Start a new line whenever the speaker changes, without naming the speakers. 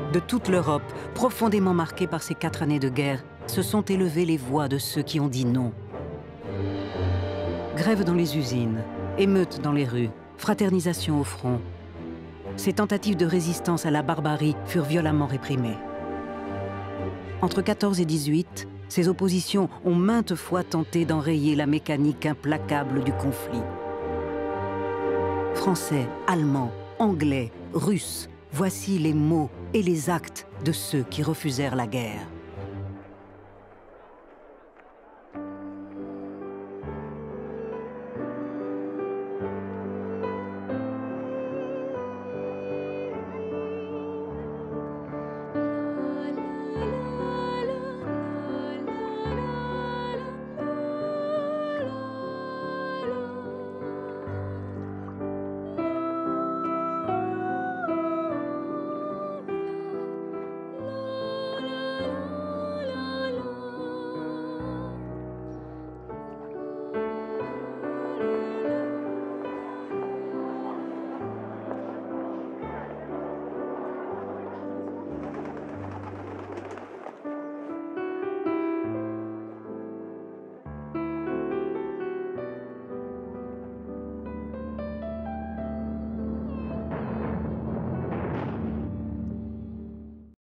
De toute l'Europe, profondément marquée par ces 4 années de guerre, se sont élevées les voix de ceux qui ont dit non. Grève dans les usines, émeutes dans les rues, fraternisation au front. Ces tentatives de résistance à la barbarie furent violemment réprimées. Entre 14 et 18, ces oppositions ont maintes fois tenté d'enrayer la mécanique implacable du conflit. Français, Allemands, Anglais, Russes, voici les mots et les actes de ceux qui refusèrent la guerre.